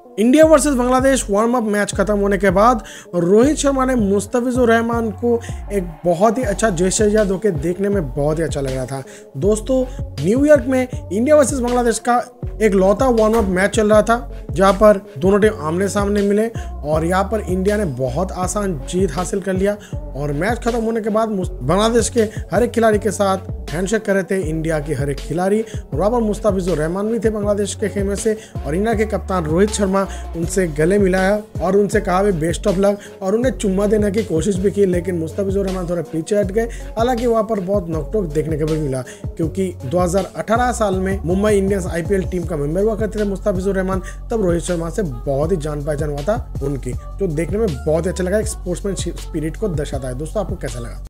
India versus Bangladesh warm up match खत्म होने के बाद रोहित शर्मा ने मुस्तफिजुर रहमान को एक बहुत ही अच्छा जेस्चर दिया जो कि देखने में बहुत ही अच्छा लग रहा था। दोस्तों, न्यूयॉर्क में इंडिया वर्सेस बांग्लादेश का एक लौता वार्म अप मैच चल रहा था जहां पर दोनों टीम आमने सामने मिले और यहां पर इंडिया ने बहुत आसान जीत हासिल कर लिया। और मैच खत्म होने के बाद बांग्लादेश के हर एक खिलाड़ी के साथ हैंडशेक कर रहे थे इंडिया के हर एक खिलाड़ी। वहाँ पर मुस्तफिजुर रहमान भी थे बांग्लादेश के खेमे से और इंडिया के कप्तान रोहित शर्मा उनसे गले मिलाया और उनसे कहा भी बेस्ट ऑफ लक और उन्हें चुम्मा देने की कोशिश भी की, लेकिन मुस्तफिजुर रहमान थोड़ा पीछे हट गए। हालांकि वहाँ पर बहुत नोकटोक देखने को भी मिला क्योंकि 2018 साल में मुंबई इंडियंस IPL टीम का मेंबर हुआ करते थे मुस्तफिजुर रहमान, तब रोहित शर्मा से बहुत ही जान पहचान हुआ था उनकी, जो देखने में बहुत ही अच्छा लगा, एक स्पोर्ट्समैन स्पिरिट को दर्शाता है। दोस्तों, आपको कैसा लगा?